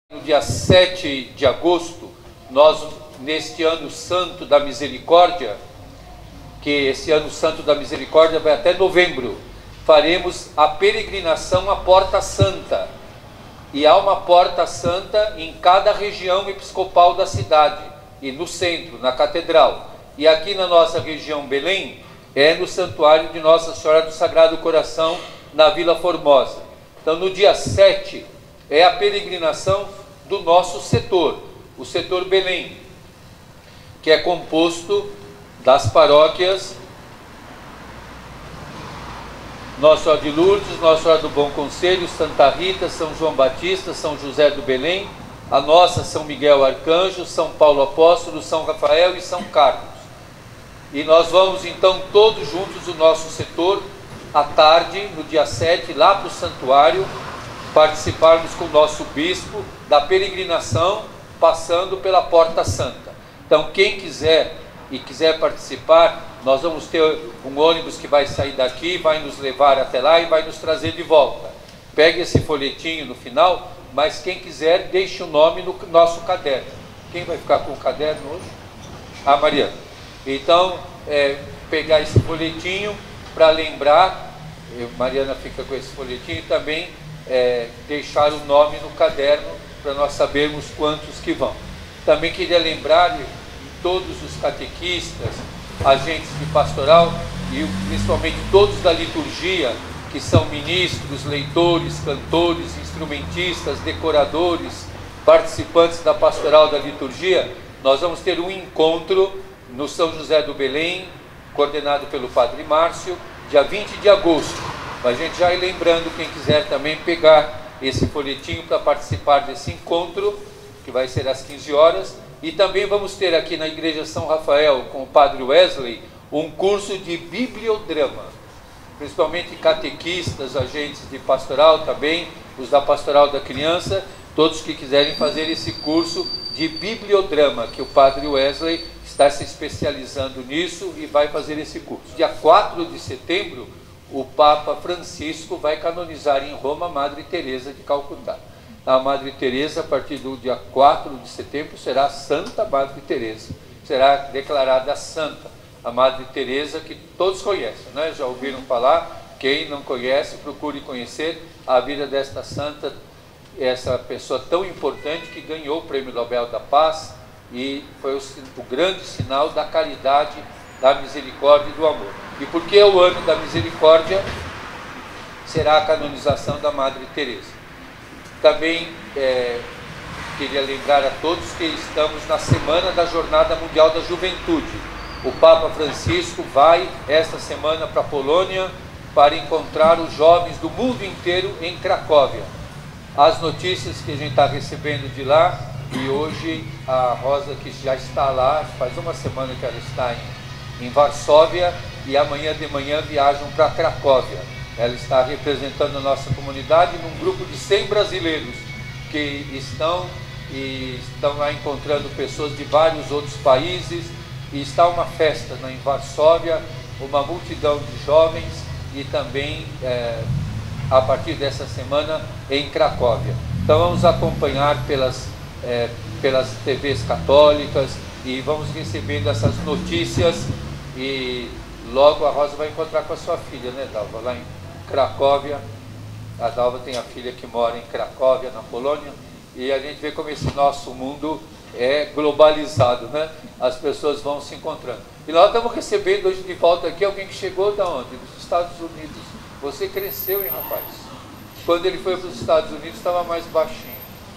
No dia 7 de agosto, nós, neste ano santo da misericórdia, que esse ano santo da misericórdia vai até novembro, faremos a peregrinação à Porta Santa. E há uma Porta Santa em cada região episcopal da cidade, e no centro, na catedral. E aqui na nossa região Belém, é no Santuário de Nossa Senhora do Sagrado Coração, na Vila Formosa. Então, no dia 7, é a peregrinação do nosso setor, o setor Belém, que é composto das paróquias Nossa Senhora de Lourdes, Nossa Senhora do Bom Conselho, Santa Rita, São João Batista, São José do Belém, a nossa São Miguel Arcanjo, São Paulo Apóstolo, São Rafael e São Carlos. E nós vamos então todos juntos, o nosso setor, à tarde, no dia 7, lá para o santuário, participarmos com o nosso bispo da peregrinação, passando pela Porta Santa. Então, quem quiser participar, nós vamos ter um ônibus que vai sair daqui, vai nos levar até lá e vai nos trazer de volta. Pegue esse folhetinho no final, mas quem quiser, deixe o nome no nosso caderno. Quem vai ficar com o caderno hoje? A Mariana. Então, pegar esse folhetinho para lembrar, Mariana fica com esse folhetinho, e também deixar o nome no caderno para nós sabermos quantos que vão. Também queria lembrar todos os catequistas, agentes de pastoral e principalmente todos da liturgia, que são ministros, leitores, cantores, instrumentistas, decoradores, participantes da pastoral da liturgia. Nós vamos ter um encontro no São José do Belém, coordenado pelo Padre Márcio, dia 20 de agosto. A gente já ir lembrando, quem quiser também pegar esse folhetinho para participar desse encontro, que vai ser às 15 horas. E também vamos ter aqui na Igreja São Rafael, com o Padre Wesley, um curso de bibliodrama, principalmente catequistas, agentes de pastoral também, os da pastoral da criança, todos que quiserem fazer esse curso de bibliodrama, que o Padre Wesley está se especializando nisso e vai fazer esse curso. Dia 4 de setembro, o Papa Francisco vai canonizar em Roma a Madre Teresa de Calcutá. A Madre Teresa, a partir do dia 4 de setembro, será Santa Madre Teresa, será declarada santa. A Madre Teresa que todos conhecem, né? Já ouviram falar? Quem não conhece, procure conhecer a vida desta santa, essa pessoa tão importante que ganhou o Prêmio Nobel da Paz e foi o grande sinal da caridade, da misericórdia e do amor. E porque é o ano da misericórdia, será a canonização da Madre Teresa. Também queria lembrar a todos que estamos na Semana da Jornada Mundial da Juventude. O Papa Francisco vai esta semana para a Polônia para encontrar os jovens do mundo inteiro em Cracóvia. As notícias que a gente está recebendo de lá, e hoje a Rosa, que já está lá, faz uma semana que ela está em Varsóvia, e amanhã de manhã viajam para Cracóvia. Ela está representando a nossa comunidade num grupo de 100 brasileiros que estão lá encontrando pessoas de vários outros países, e está uma festa em Varsóvia, uma multidão de jovens, e também a partir dessa semana em Cracóvia. Então vamos acompanhar pelas TVs católicas e vamos recebendo essas notícias, e logo a Rosa vai encontrar com a sua filha, né, Dalva, lá em Cracóvia. A Dalva tem a filha que mora em Cracóvia, na Polônia, e a gente vê como esse nosso mundo é globalizado, né? As pessoas vão se encontrando. E nós estamos recebendo hoje de volta aqui alguém que chegou da onde? Dos Estados Unidos. Você cresceu, hein, rapaz? Quando ele foi para os Estados Unidos estava mais baixinho.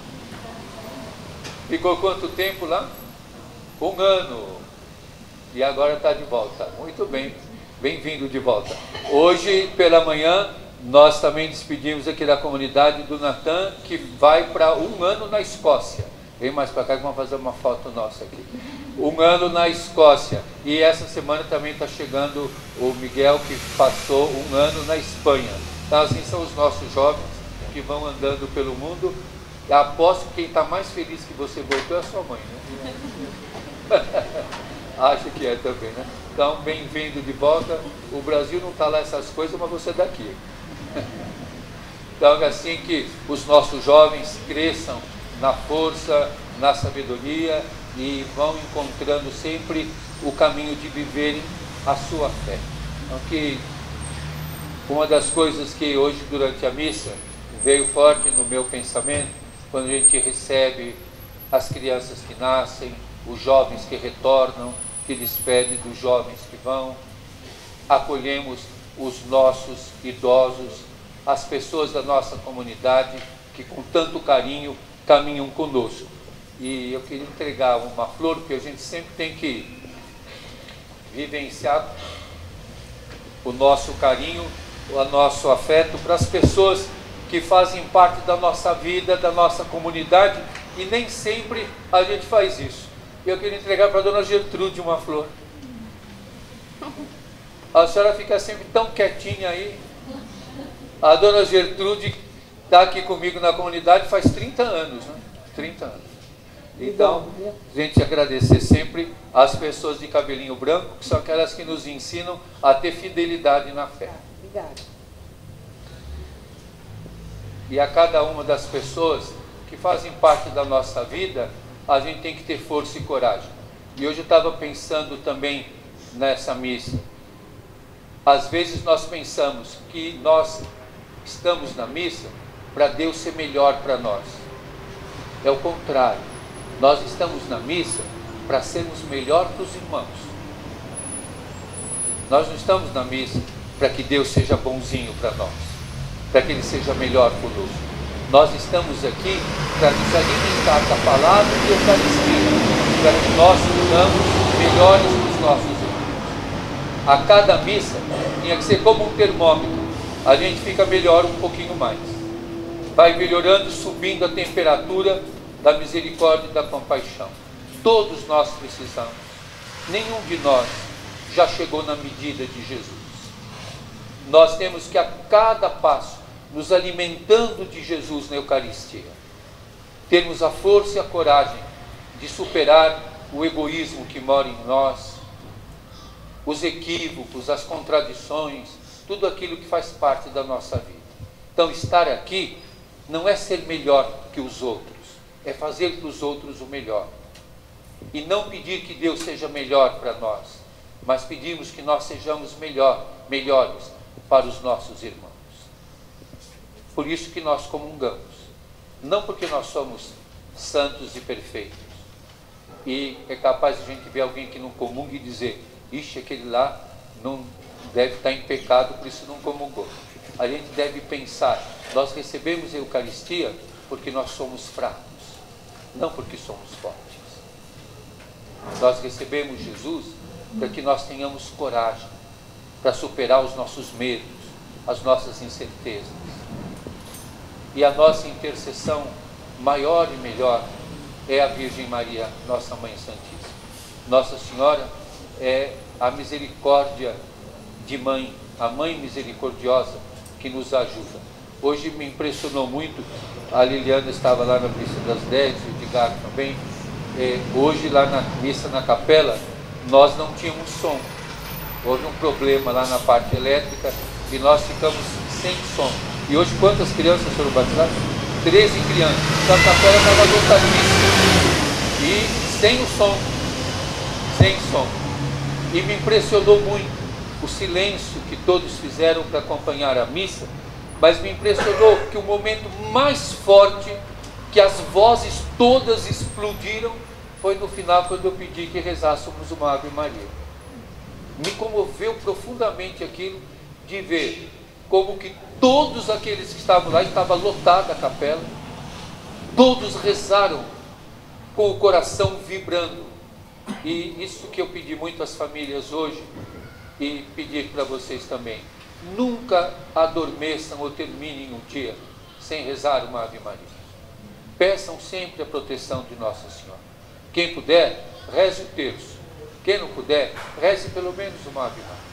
Ficou quanto tempo lá? 1 ano. E agora está de volta. Muito bem. Bem-vindo de volta. Hoje, pela manhã, nós também despedimos aqui da comunidade do Natan, que vai para 1 ano na Escócia. Vem mais para cá que vamos fazer uma foto nossa aqui. 1 ano na Escócia. E essa semana também está chegando o Miguel, que passou 1 ano na Espanha. Então, assim são os nossos jovens que vão andando pelo mundo. Eu aposto que quem está mais feliz que você voltou é a sua mãe, né? Acho que é também, né? Então, bem-vindo de volta. O Brasil não está lá essas coisas, mas você é daqui. Então, assim que os nossos jovens cresçam na força, na sabedoria, e vão encontrando sempre o caminho de viverem a sua fé. Então, que uma das coisas que hoje durante a missa veio forte no meu pensamento, quando a gente recebe as crianças que nascem, os jovens que retornam, que despedem dos jovens que vão, acolhemos os nossos idosos, as pessoas da nossa comunidade que com tanto carinho caminham conosco. E eu queria entregar uma flor, porque a gente sempre tem que vivenciar o nosso carinho, o nosso afeto para as pessoas que fazem parte da nossa vida, da nossa comunidade, e nem sempre a gente faz isso. Eu queria entregar para a dona Gertrude uma flor. A senhora fica sempre tão quietinha aí. A dona Gertrude está aqui comigo na comunidade faz 30 anos, né? 30 anos. Então, a gente agradecer sempre às pessoas de cabelinho branco, que são aquelas que nos ensinam a ter fidelidade na fé. Obrigada. E a cada uma das pessoas que fazem parte da nossa vida, a gente tem que ter força e coragem. E hoje eu estava pensando também nessa missa. Às vezes nós pensamos que nós estamos na missa para Deus ser melhor para nós. É o contrário. Nós estamos na missa para sermos melhor para os irmãos. Nós não estamos na missa para que Deus seja bonzinho para nós, para que Ele seja melhor conosco. Nós estamos aqui para nos alimentar da palavra e da Eucaristia, para que nós sejamos melhores para os nossos irmãos. A cada missa tinha que ser como um termômetro. A gente fica melhor um pouquinho mais. Vai melhorando, subindo a temperatura da misericórdia e da compaixão. Todos nós precisamos. Nenhum de nós já chegou na medida de Jesus. Nós temos que a cada passo nos alimentando de Jesus na Eucaristia, termos a força e a coragem de superar o egoísmo que mora em nós, os equívocos, as contradições, tudo aquilo que faz parte da nossa vida. Então, estar aqui não é ser melhor que os outros, é fazer para os outros o melhor. E não pedir que Deus seja melhor para nós, mas pedimos que nós sejamos melhores para os nossos irmãos. Por isso que nós comungamos, não porque nós somos santos e perfeitos. E é capaz de a gente ver alguém que não comunga e dizer: ixi, aquele lá não deve estar em pecado, por isso não comungou. A gente deve pensar, nós recebemos a Eucaristia porque nós somos fracos, não porque somos fortes. Nós recebemos Jesus para que nós tenhamos coragem para superar os nossos medos, as nossas incertezas. E a nossa intercessão maior e melhor é a Virgem Maria, nossa Mãe Santíssima. Nossa Senhora é a misericórdia de mãe, a Mãe misericordiosa que nos ajuda. Hoje me impressionou muito, a Liliana estava lá na missa das 10, o Edgar também. Hoje lá na missa na capela, nós não tínhamos som. Houve um problema lá na parte elétrica e nós ficamos sem som. E hoje quantas crianças foram batizadas? 13 crianças. Então a capela estava lotadíssima. E sem o som. Sem som. E me impressionou muito o silêncio que todos fizeram para acompanhar a missa, mas me impressionou que o momento mais forte, que as vozes todas explodiram, foi no final, quando eu pedi que rezássemos uma Ave Maria. Me comoveu profundamente aquilo de ver como que todos aqueles que estavam lá, estava lotada a capela, todos rezaram com o coração vibrando. E isso que eu pedi muito às famílias hoje, e pedir para vocês também: nunca adormeçam ou terminem um dia sem rezar uma Ave Maria. Peçam sempre a proteção de Nossa Senhora. Quem puder, reze o terço. Quem não puder, reze pelo menos uma Ave Maria.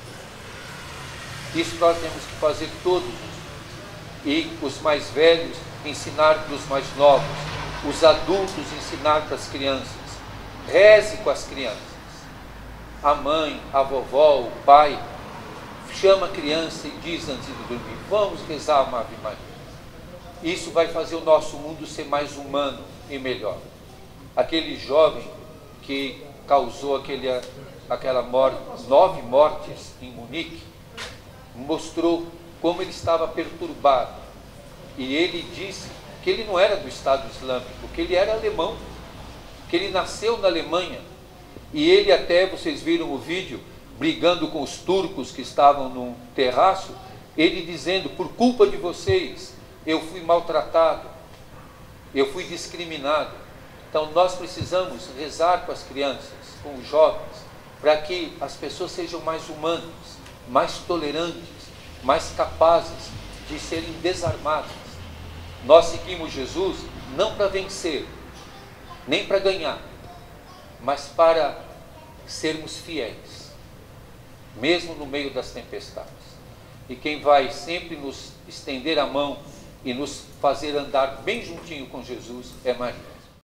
Isso nós temos que fazer todos os dias. E os mais velhos ensinar para os mais novos, os adultos ensinar para as crianças. Reze com as crianças. A mãe, a vovó, o pai chama a criança e diz antes de dormir: vamos rezar uma Ave Maria. Isso vai fazer o nosso mundo ser mais humano, e melhor. Aquele jovem que causou aquela morte, 9 mortes em Munique, mostrou como ele estava perturbado. E ele disse que ele não era do Estado Islâmico, que ele era alemão, que ele nasceu na Alemanha. E ele até, vocês viram o vídeo, brigando com os turcos que estavam num terraço, ele dizendo: por culpa de vocês, eu fui maltratado, eu fui discriminado. Então nós precisamos rezar com as crianças, com os jovens, para que as pessoas sejam mais humanas, mais tolerantes, mais capazes de serem desarmadas. Nós seguimos Jesus não para vencer, nem para ganhar, mas para sermos fiéis, mesmo no meio das tempestades. E quem vai sempre nos estender a mão e nos fazer andar bem juntinho com Jesus é Maria.